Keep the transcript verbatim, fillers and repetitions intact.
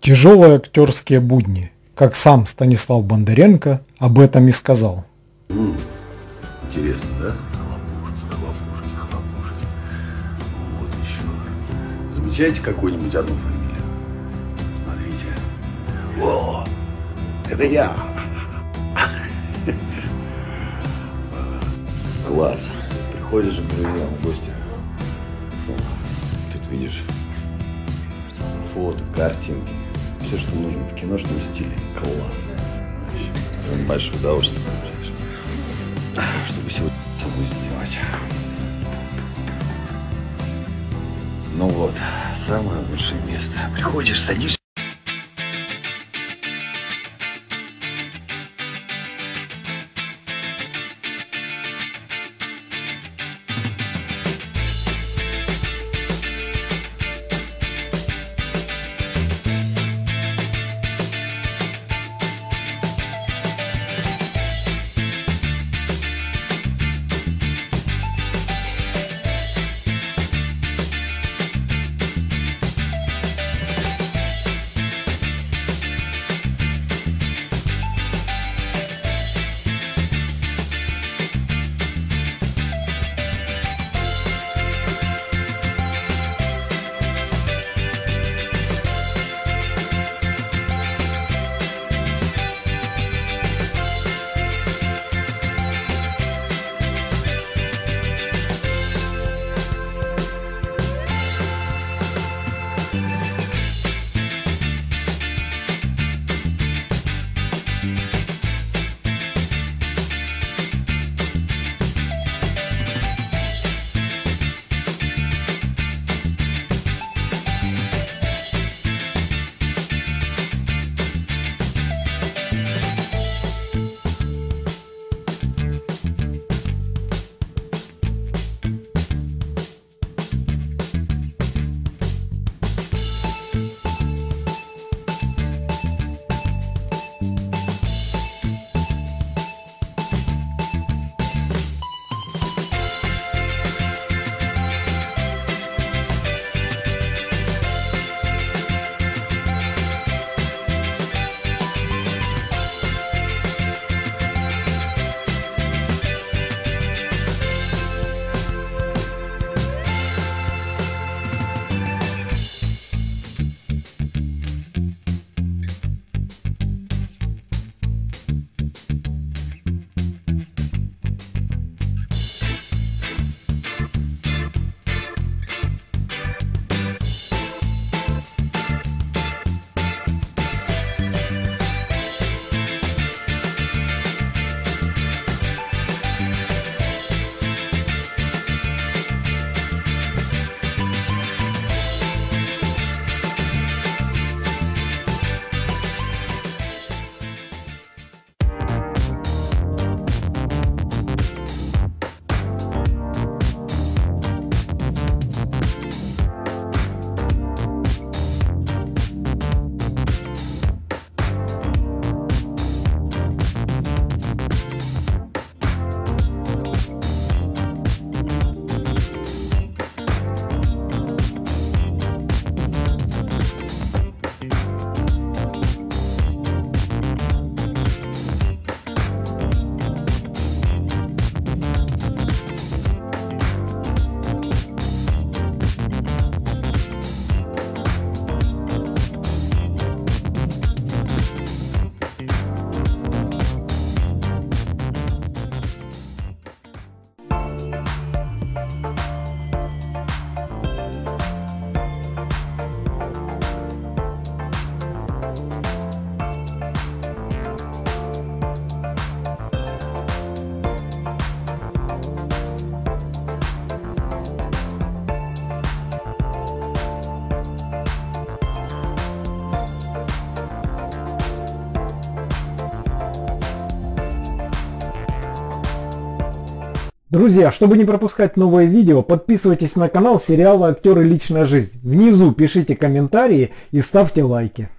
Тяжелые актерские будни, как сам Станислав Бондаренко об этом и сказал. М-м, интересно, да? Хлопушки, хлопушки, хлопушки. Вот еще. Замечаете какую-нибудь одну фамилию? Смотрите. О, это я. Класс. Приходишь же к друзьям в гости. Тут видишь фото, картинки. Все, что нужно в киношном стиле. Класс. Большое удовольствие, чтобы сегодня с собой сделать. Ну вот, самое лучшее место. Приходишь, садишься. Друзья, чтобы не пропускать новые видео, подписывайтесь на канал сериала «Актеры. Личная жизнь». Внизу пишите комментарии и ставьте лайки.